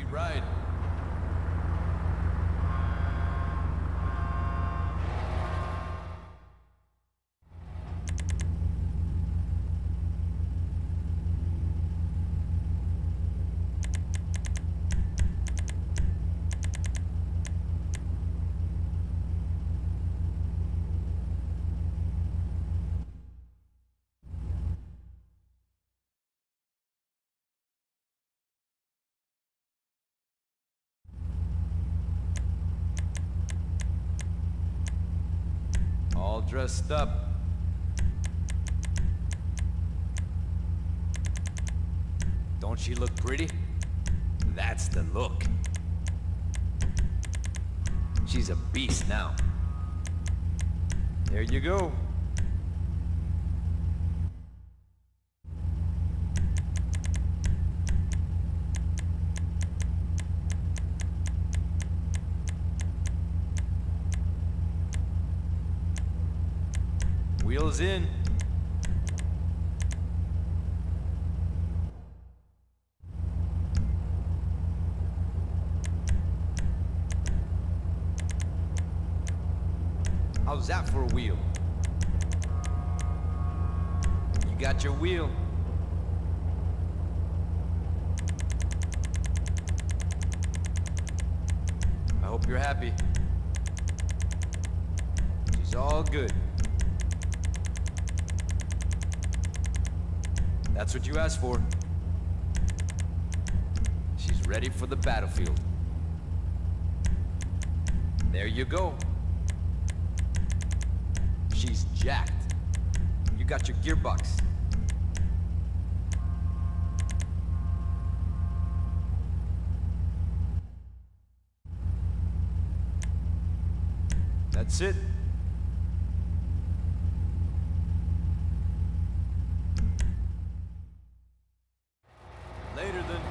ride. All dressed up. Don't she look pretty? That's the look. She's a beast now. There you go. Wheels in. How's that for a wheel? You got your wheel. I hope you're happy. She's all good. That's what you asked for. She's ready for the battlefield. There you go. She's jacked. You got your gearbox. That's it. Later then.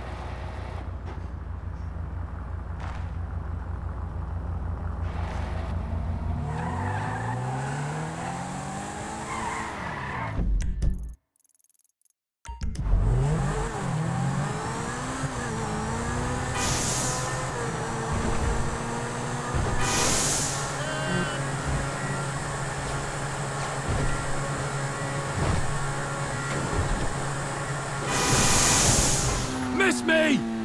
Miss me!